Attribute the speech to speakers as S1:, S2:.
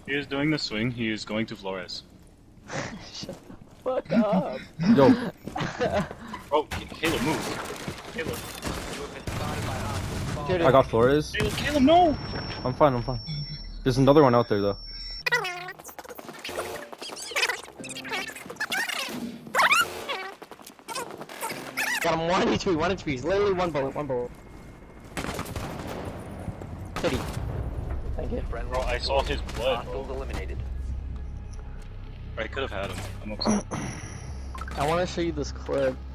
S1: He is doing the swing. He is going to Flores.
S2: Shut the fuck up.
S3: Yo.
S1: Oh, Caleb, move. Caleb.
S2: Dude,
S3: I got Flores.
S1: Caleb, no!
S3: I'm fine, I'm fine. There's another one out there though.
S2: got him 1 HP, 1 HP. He's literally one bullet. Titty. Thank you.
S1: Bro, I saw his blood.
S4: Hostiles eliminated.
S1: I could have had him. I'm upset.
S2: I want to show you this clip.